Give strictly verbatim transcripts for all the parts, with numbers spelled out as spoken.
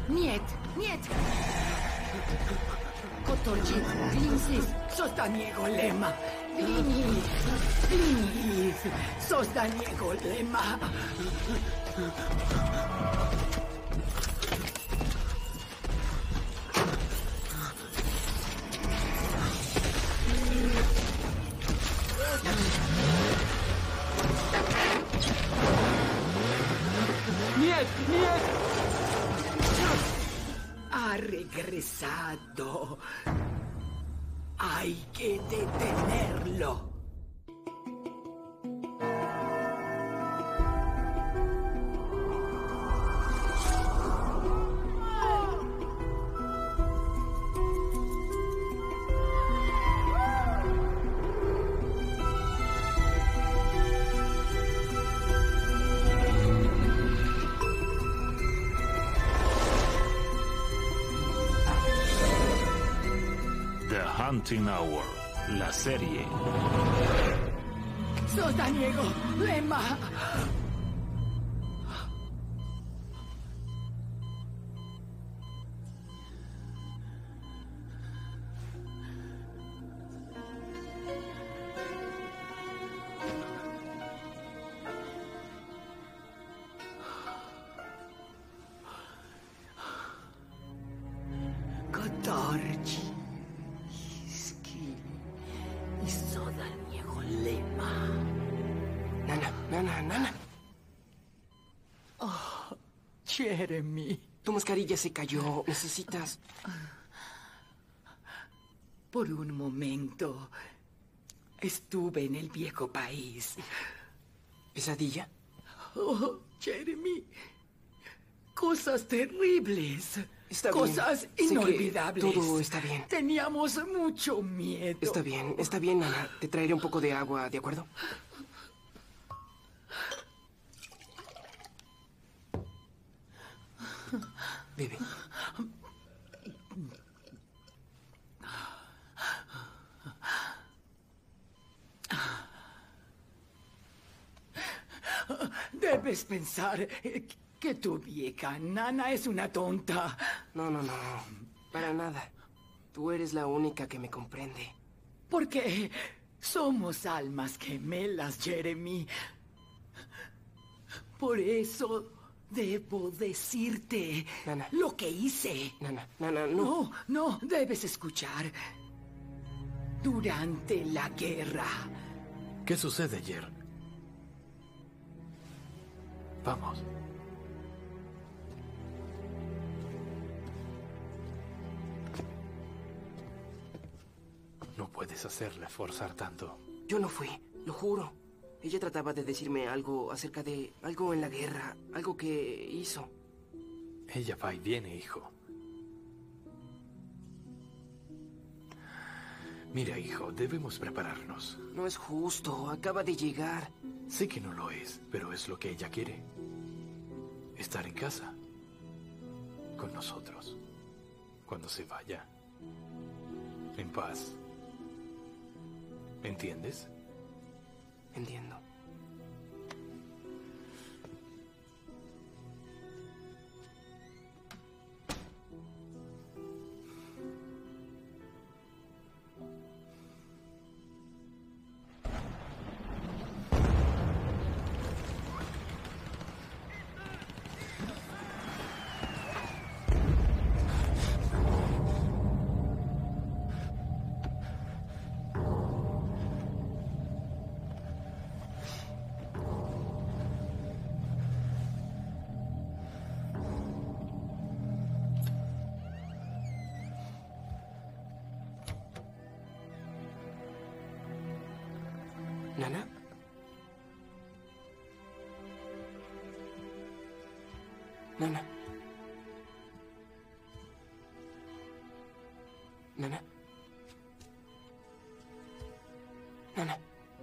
Niet, niet! Kotorji, glinsis, sostaniego lema. Glini, glini, sostaniego lema. ¡Niet! ¡Niet! Ha regresado. Hay que detenerlo. Hunting Hour, la serie. Sostaniego lema. Kotorji. Nana, Nana, Nana. Oh, Jeremy. Tu mascarilla se cayó. Necesitas... Por un momento estuve en el viejo país. ¿Pesadilla? Oh, Jeremy. Cosas terribles. Está Cosas bien. inolvidables. Sé que todo está bien. Teníamos mucho miedo. Está bien, está bien, Nana. Te traeré un poco de agua, ¿de acuerdo? Bebe. Debes pensar que tu vieja Nana es una tonta. No, no, no. Para nada. Tú eres la única que me comprende. Porque somos almas gemelas, Jeremy. Por eso debo decirte Nana. lo que hice. Nana, Nana, no. No, no, debes escuchar. Durante la guerra. ¿Qué sucede ayer? Vamos. No puedes hacerle forzar tanto. Yo no fui, lo juro. Ella trataba de decirme algo acerca de algo en la guerra, algo que hizo. Ella va y viene, hijo. Mira, hijo, debemos prepararnos. No es justo, acaba de llegar. Sé que no lo es, pero es lo que ella quiere. Estar en casa. Con nosotros. Cuando se vaya. En paz. ¿Entiendes? Entiendo. ¿Nana? Nana. Nana. Nana.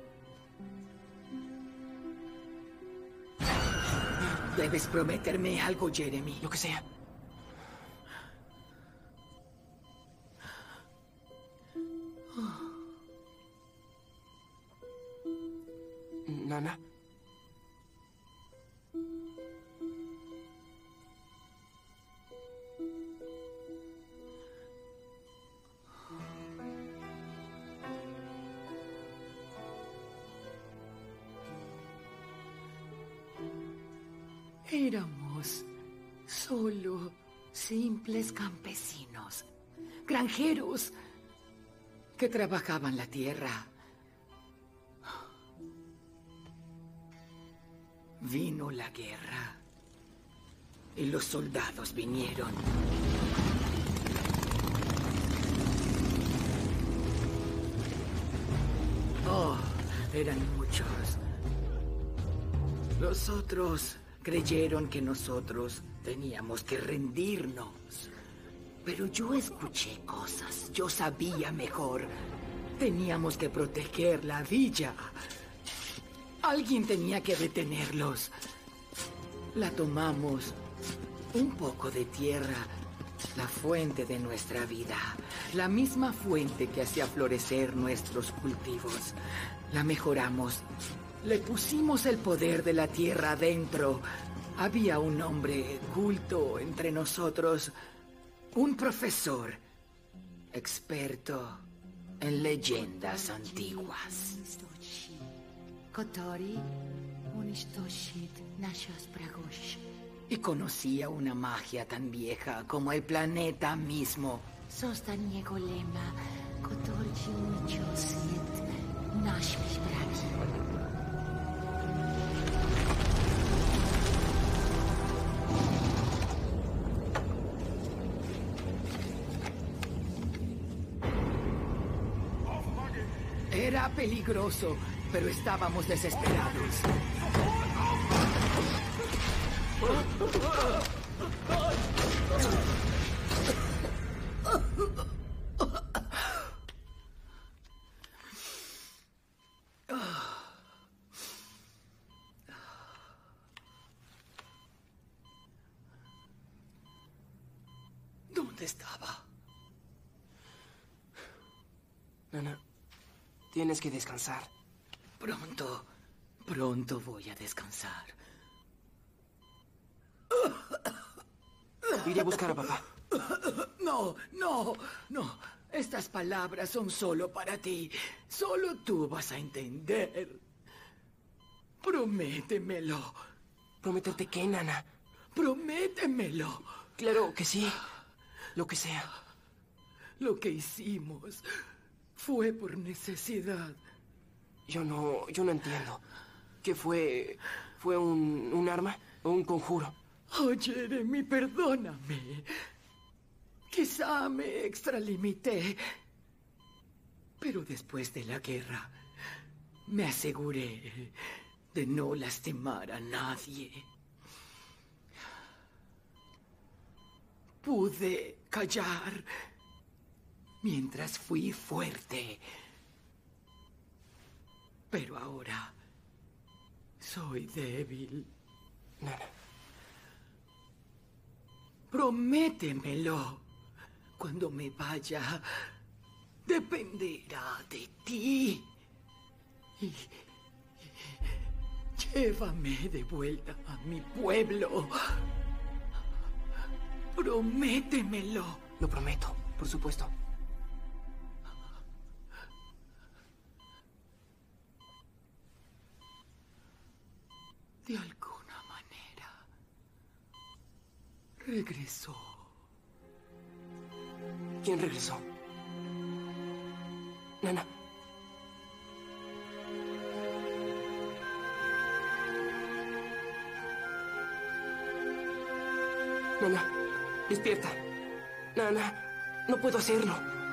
Debes prometerme algo, Jeremy. Lo que sea. Nana. Éramos solo simples campesinos, granjeros que trabajaban la tierra. Vino la guerra y los soldados vinieron. Oh, eran muchos. Los otros creyeron que nosotros teníamos que rendirnos. Pero yo escuché cosas. Yo sabía mejor. Teníamos que proteger la villa. Alguien tenía que detenerlos. La tomamos. Un poco de tierra. La fuente de nuestra vida. La misma fuente que hacía florecer nuestros cultivos. La mejoramos. Le pusimos el poder de la tierra adentro. Había un hombre culto entre nosotros. Un profesor. Experto en leyendas antiguas. Y conocía una magia tan vieja como el planeta mismo. Era peligroso, pero estábamos desesperados. ¿Dónde estaba? Nana, tienes que descansar. Pronto, pronto voy a descansar. Iré a buscar a papá. No, no, no. Estas palabras son solo para ti. Solo tú vas a entender. Prométemelo. ¿Prometerte qué, Nana? Prométemelo. Claro que sí. Lo que sea. Lo que hicimos fue por necesidad. Yo no... yo no entiendo. ¿Qué fue? ¿Fue un, un arma o un conjuro? Oh, Jeremy, perdóname. Quizá me extralimité. Pero después de la guerra, me aseguré de no lastimar a nadie. Pude callar mientras fui fuerte. Pero ahora soy débil. Nana. Prométemelo. Cuando me vaya, dependerá de ti. Y, y llévame de vuelta a mi pueblo. Prométemelo. Lo prometo, por supuesto. De alguna manera, regresó. ¿Quién regresó? Nana. Nana, despierta. Nana, no puedo hacerlo.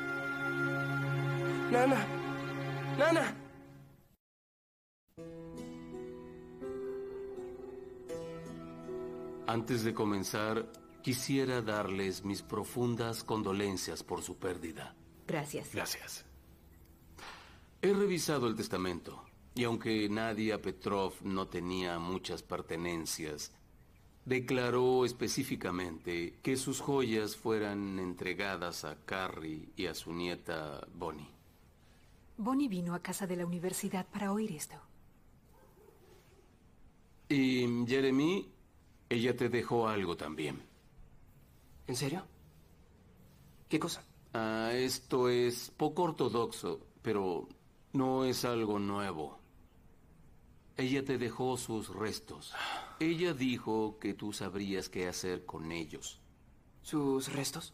Nana, Nana. Antes de comenzar, quisiera darles mis profundas condolencias por su pérdida. Gracias. Gracias. He revisado el testamento, y aunque Nadia Petrov no tenía muchas pertenencias, declaró específicamente que sus joyas fueran entregadas a Carrie y a su nieta Bonnie. Bonnie vino a casa de la universidad para oír esto. Y Jeremy, ella te dejó algo también. ¿En serio? ¿Qué cosa? Ah, esto es poco ortodoxo, pero no es algo nuevo. Ella te dejó sus restos. Ella dijo que tú sabrías qué hacer con ellos. ¿Sus restos?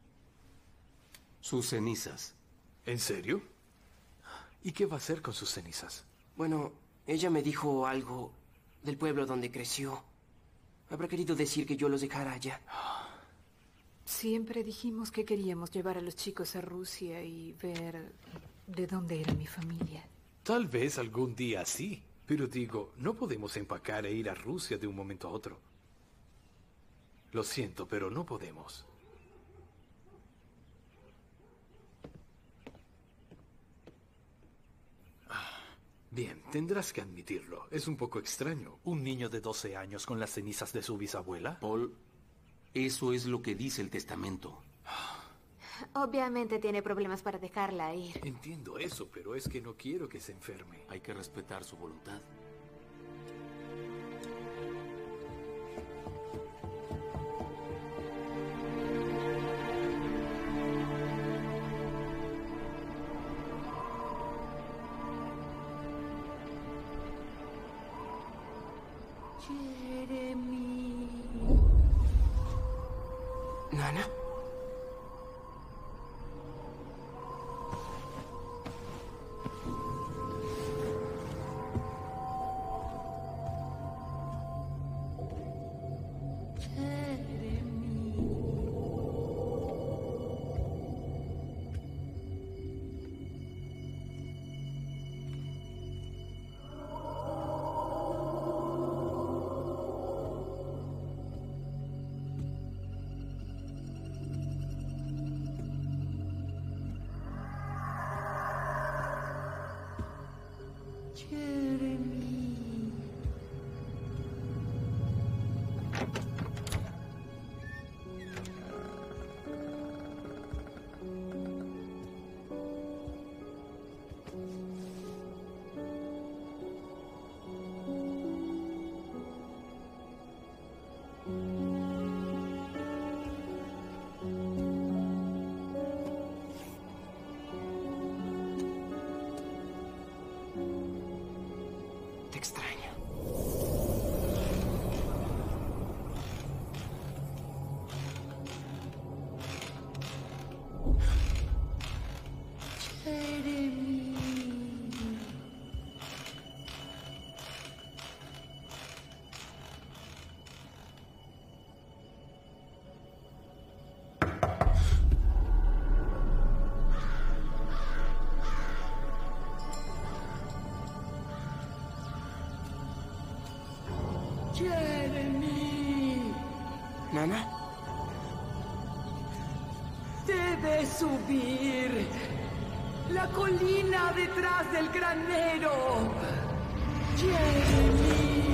Sus cenizas. ¿En serio? ¿Y qué va a hacer con sus cenizas? Bueno, ella me dijo algo del pueblo donde creció. Habrá querido decir que yo los dejara allá. Siempre dijimos que queríamos llevar a los chicos a Rusia y ver de dónde era mi familia. Tal vez algún día sí. Pero digo, no podemos empacar e ir a Rusia de un momento a otro. Lo siento, pero no podemos. Bien, tendrás que admitirlo. Es un poco extraño. Un niño de doce años con las cenizas de su bisabuela. Paul, eso es lo que dice el testamento. Obviamente tiene problemas para dejarla ir. Entiendo eso, pero es que no quiero que se enferme. Hay que respetar su voluntad. Jeremy. ¿Nana? Te extraño. Jeremy. ¿Nana? Debes subir. La colina detrás del granero. Jeremy.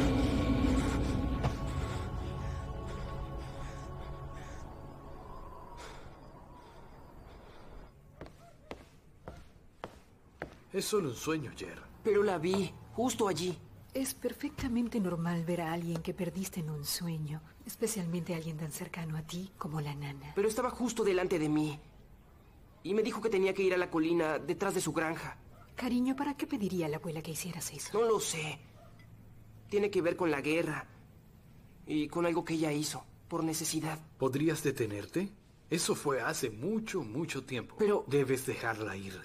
Es solo un sueño, Jer. Pero la vi, justo allí. Es perfectamente normal ver a alguien que perdiste en un sueño, especialmente a alguien tan cercano a ti como la nana. Pero estaba justo delante de mí. Y me dijo que tenía que ir a la colina detrás de su granja. Cariño, ¿para qué pediría a la abuela que hicieras eso? No lo sé. Tiene que ver con la guerra. Y con algo que ella hizo, por necesidad. ¿Podrías detenerte? Eso fue hace mucho, mucho tiempo. Pero... Debes dejarla ir.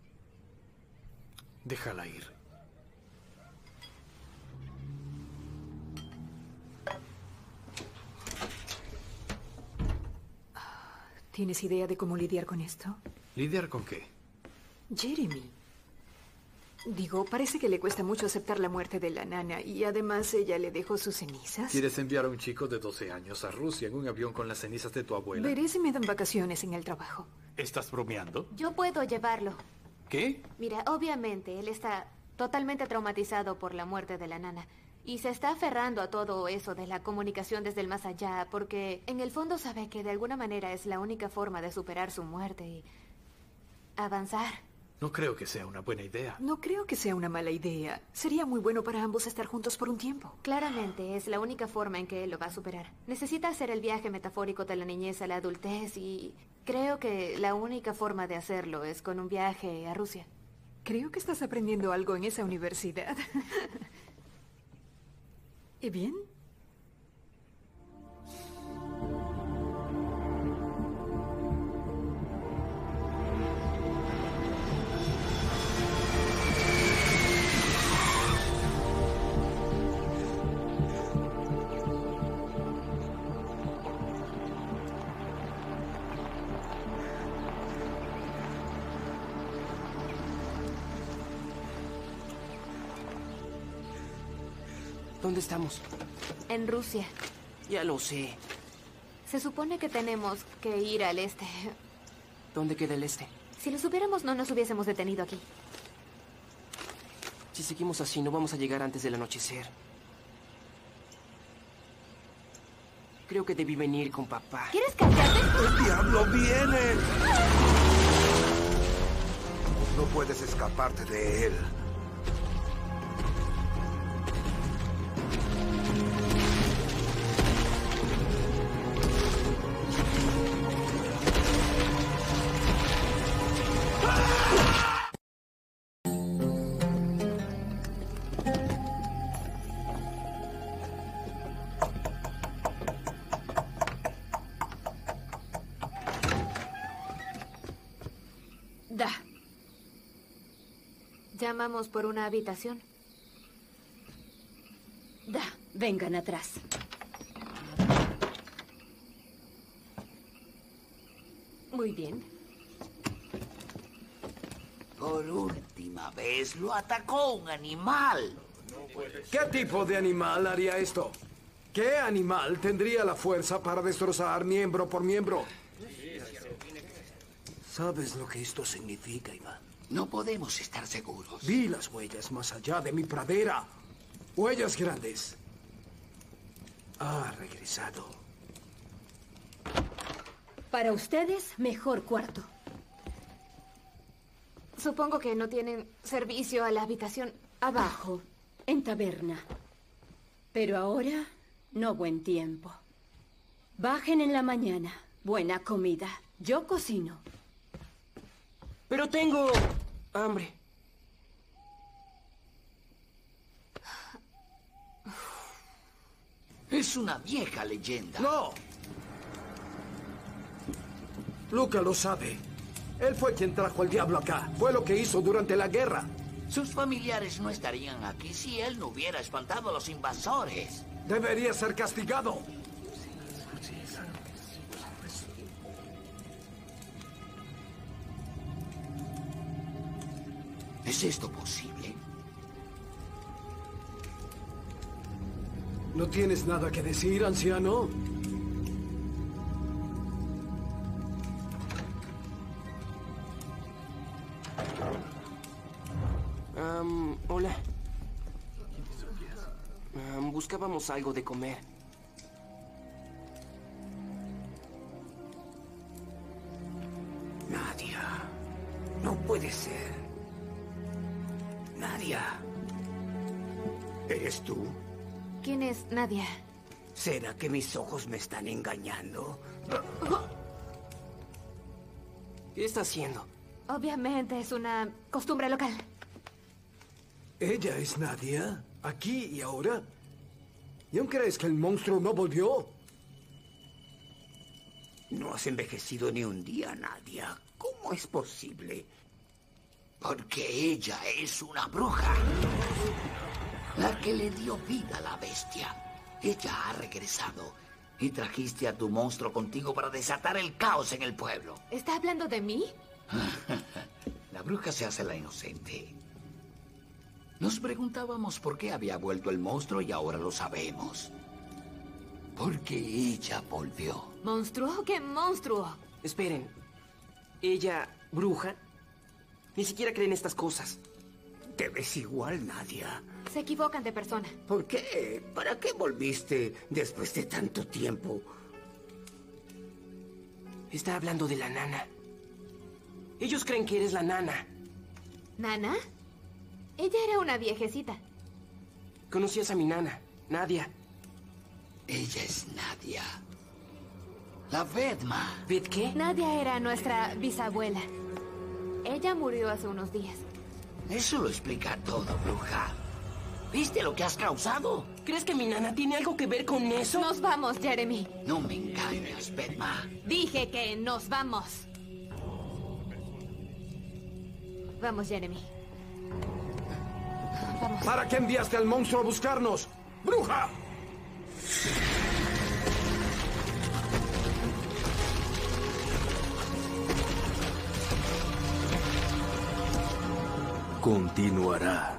Déjala ir. ¿Tienes idea de cómo lidiar con esto? ¿Lidiar con qué? Jeremy. Digo, parece que le cuesta mucho aceptar la muerte de la nana y además ella le dejó sus cenizas. ¿Quieres enviar a un chico de doce años a Rusia en un avión con las cenizas de tu abuela? Veré si me dan vacaciones en el trabajo. ¿Estás bromeando? Yo puedo llevarlo. ¿Qué? Mira, obviamente, él está totalmente traumatizado por la muerte de la nana. Y se está aferrando a todo eso de la comunicación desde el más allá, porque en el fondo sabe que de alguna manera es la única forma de superar su muerte y avanzar. No creo que sea una buena idea. No creo que sea una mala idea. Sería muy bueno para ambos estar juntos por un tiempo. Claramente es la única forma en que él lo va a superar. Necesita hacer el viaje metafórico de la niñez a la adultez y creo que la única forma de hacerlo es con un viaje a Rusia. Creo que estás aprendiendo algo en esa universidad. ¿Y bien? ¿Dónde estamos? En Rusia. Ya lo sé. Se supone que tenemos que ir al este. ¿Dónde queda el este? Si lo supiéramos, no nos hubiésemos detenido aquí. Si seguimos así, no vamos a llegar antes del anochecer. Creo que debí venir con papá. ¿Quieres callarte? ¡El diablo viene! No puedes escaparte de él. Da. Llamamos por una habitación. Da. Vengan atrás. Muy bien. Por última vez lo atacó un animal. ¿Qué tipo de animal haría esto? ¿Qué animal tendría la fuerza para destrozar miembro por miembro? ¿Sabes lo que esto significa, Iván? No podemos estar seguros. Vi las huellas más allá de mi pradera. Huellas grandes. Ha regresado. Para ustedes, mejor cuarto. Supongo que no tienen servicio a la habitación. Abajo, en taberna. Pero ahora, no buen tiempo. Bajen en la mañana. Buena comida. Yo cocino. Pero tengo hambre. Es una vieja leyenda. ¡No! Luca lo sabe. Él fue quien trajo al diablo acá. Fue lo que hizo durante la guerra. Sus familiares no estarían aquí si él no hubiera espantado a los invasores. Debería ser castigado. ¿Es esto posible? ¿No tienes nada que decir, anciano? Um, hola. Um, buscábamos algo de comer. Nadia. No puede ser. Nadia. ¿Eres tú? ¿Quién es Nadia? ¿Será que mis ojos me están engañando? ¿Qué está haciendo? Obviamente es una costumbre local. ¿Ella es Nadia? ¿Aquí y ahora? ¿Y aún crees que el monstruo no volvió? No has envejecido ni un día, Nadia. ¿Cómo es posible? Porque ella es una bruja. La que le dio vida a la bestia. Ella ha regresado. Y trajiste a tu monstruo contigo para desatar el caos en el pueblo. ¿Está hablando de mí? La bruja se hace la inocente. Nos preguntábamos por qué había vuelto el monstruo y ahora lo sabemos. Porque ella volvió. ¿Monstruo? ¿Qué monstruo? Esperen. ¿Ella, bruja? Ni siquiera creen estas cosas. Te ves igual, Nadia. Se equivocan de persona. ¿Por qué? ¿Para qué volviste después de tanto tiempo? Está hablando de la nana. Ellos creen que eres la nana. ¿Nana? Ella era una viejecita. Conocías a mi nana, Nadia. Ella es Nadia. La Vedma. ¿Ved qué? Nadia era nuestra bisabuela. Ella murió hace unos días. Eso lo explica todo, bruja. ¿Viste lo que has causado? ¿Crees que mi nana tiene algo que ver con eso? Nos vamos, Jeremy. No me engañes, Vedma. Dije que nos vamos. Vamos, Jeremy. Vamos. ¿Para qué enviaste al monstruo a buscarnos? ¡Bruja! Continuará.